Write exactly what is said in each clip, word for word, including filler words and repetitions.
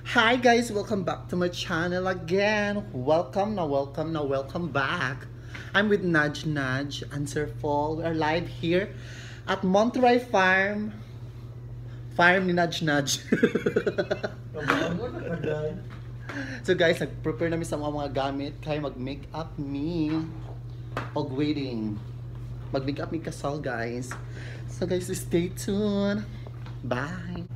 Hi guys, welcome back to my channel again. Welcome na welcome na welcome back. I'm with Nudge Nudge and Sir Paul. We are live here at Monterey Farm. Farm ni Nudge Nudge. So guys, nag-prepare namin sa mga mga gamit kaya mag-make up me og waiting. Mag-make up me kasal guys. So guys, stay tuned. Bye.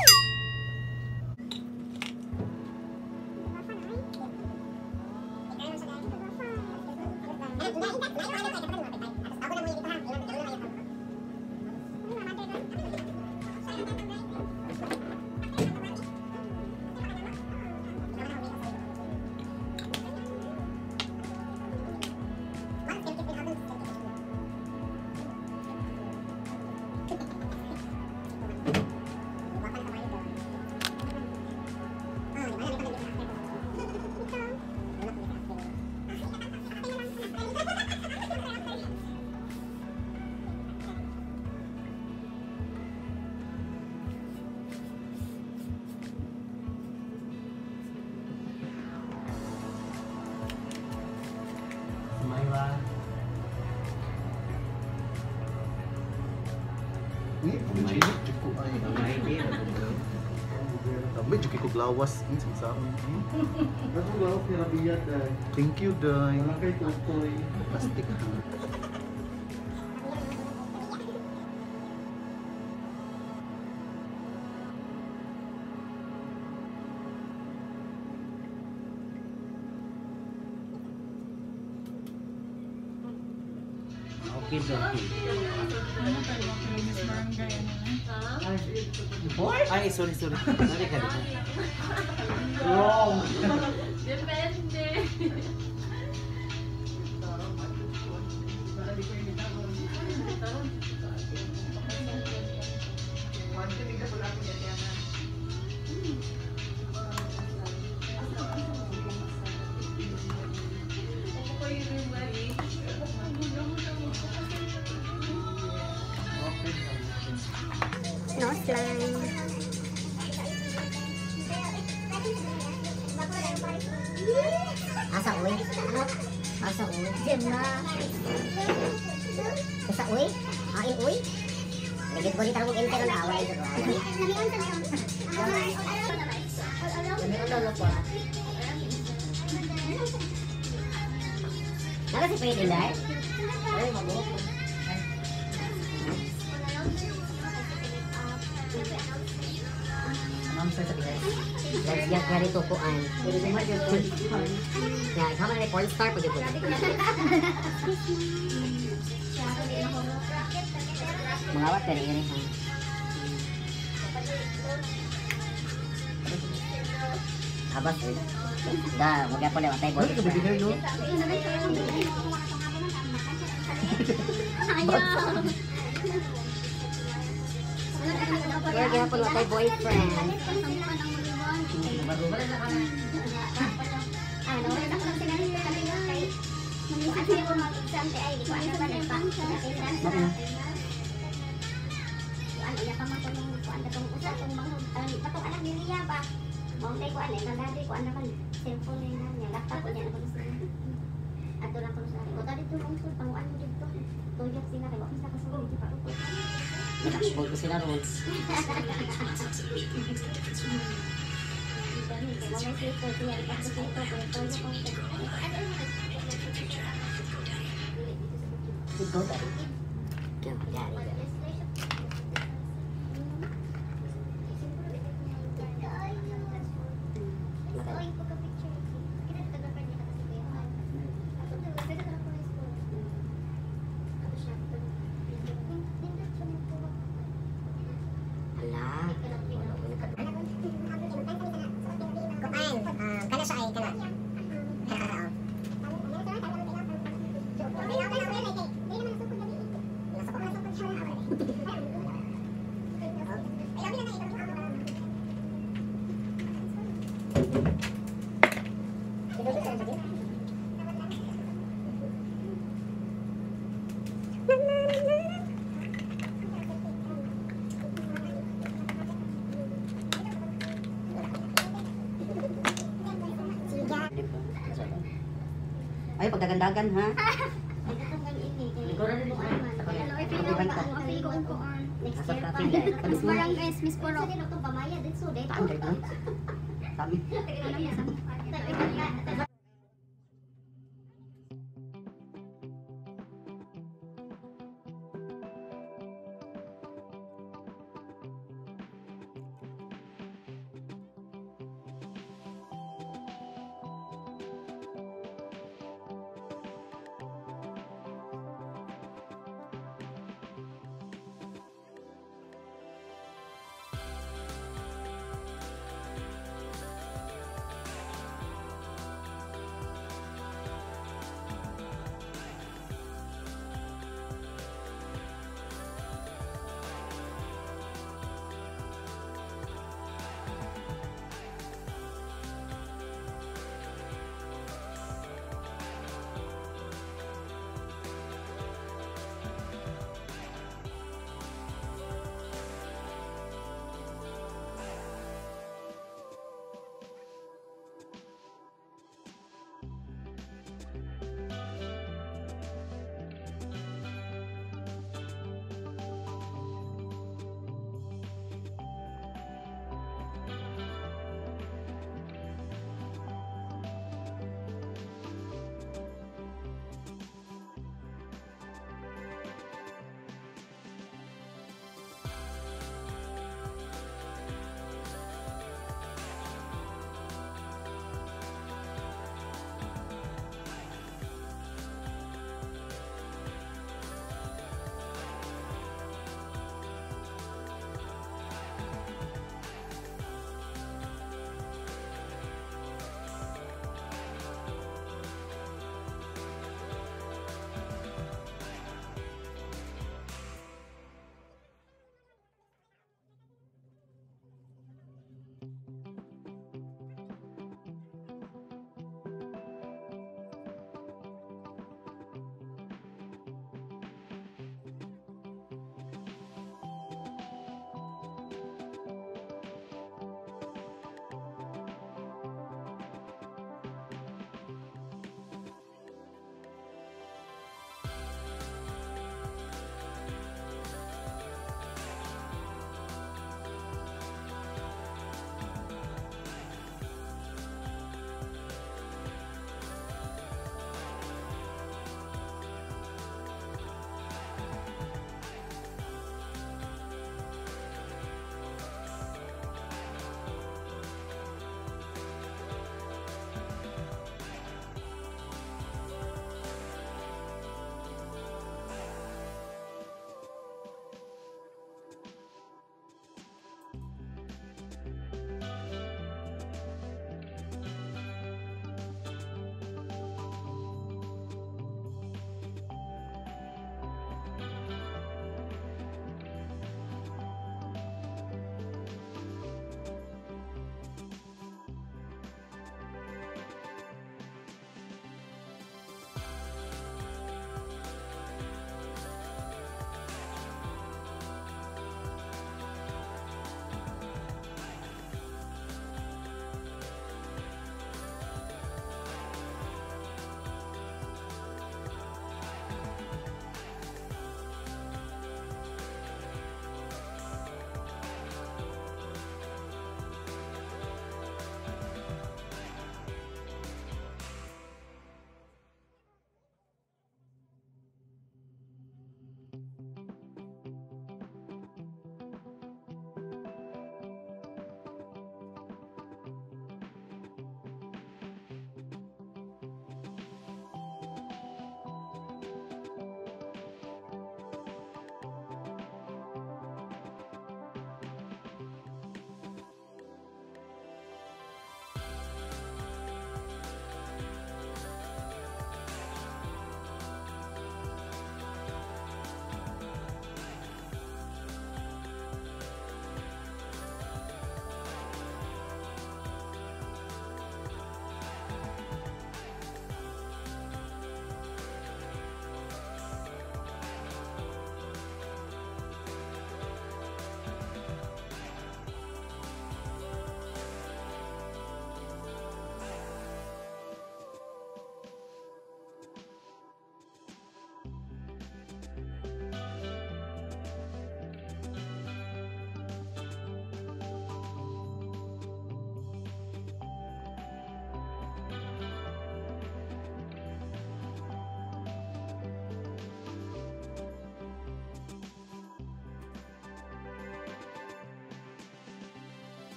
Medyo kiko glawas in sa amin. Thank you, Day. Plastic. Okay, okay. Ay, sorry, sorry. Sorry ka dito. Wrong. Depende. No slime. Asa uy? Asa uy? Diyan na. Asa uy? Ain uy? Legit ko ni tarong enter ang away ito. Namion sa meron. Namion daw po. Naka si pwede dahil? Ay, mabuo. Ma'am, sir, sabi guys. Let's get ready to kuan. Yeah, ikaw man na porn star pag ito. Mga wat kari iri ha. Abas eh. Da, wag pa le watay boy. Kaya gihapon watay boyfriend. Bago ba na kami? Ah, no, wala na ko sila ni kanina kay mamisa ko mag-exam ay di ko ano ba na pa. Ano ya pa man tong kuan tong usa tong manghod patong anak ni Ria ba. Mao tay ko ani nagadi ko ana man cellphone ni niya laptop ko niya ko sa. Ato lang ko sa. Ko tadi to lungsod panguan mo dito. Tuyok sila kay wa sa kasulod di pa ko. Nakapol ko sila ron. Ito tadi. Kaya jadi. Kana sa ay kana. Ay, pagdagandagan ha. Ay, katong kang ini. Kay Ikaw rin, kuan man. Ako Kaya yan. ano, Ako ipili yan. ko ang Apil ko ang kuan. next Ako year sa pa. pila. Miss Barangay, Miss Pero Purok. sa din itong pamaya dito, dito. Saan kayo? Kami. Alam niya sa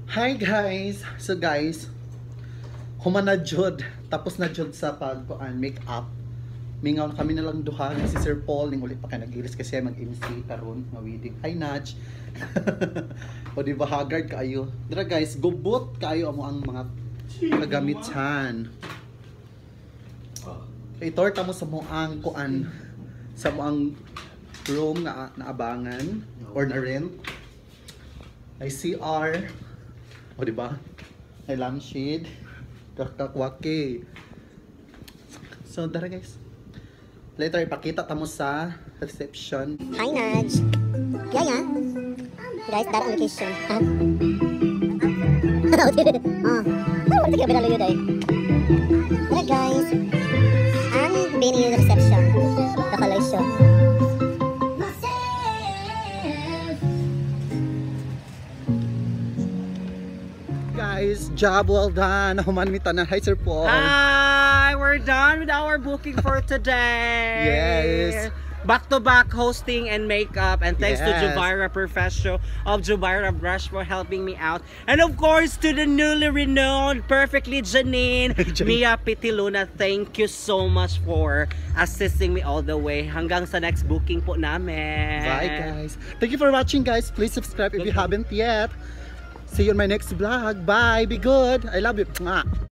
Hi guys! So guys, human na jud. Tapos na jud sa pagkuan make up. Mingaw na kami na lang duha si Sir Paul ning uli pa kay nag-iris kasi mag-M C karon nga wedding. Hi Naj. O di ba haggard kaayo. Dira guys, gubot kaayo amo ang mga kagamitan. Itorta mo sa mo ang kuan sa mo ang room na naabangan or na rent. Ay C R. O di ba? Ay lampshade. Kakakwake. So dara guys. Later ipakita tamo sa reception. Hi Naj. Yaya. Guys, dara ang location. Ha? Oh. Oh, sige ba layo dai. Hello guys. Ang venue reception. Location. Guys, job well done. Human mi tanan. Hi Sir Paul. Hi! We're done with our booking for today. Yes. Back to back hosting and makeup, and thanks to Yes. Jubira Professional of Jubira Brush for helping me out, and of course to the newly renowned Perfectly Janine Mia Pitiluna. Thank you so much for assisting me all the way hanggang sa next booking po namin. Bye guys. Thank you for watching guys. Please subscribe if you haven't yet. See you in my next vlog. Bye. Be good. I love you. Mwah.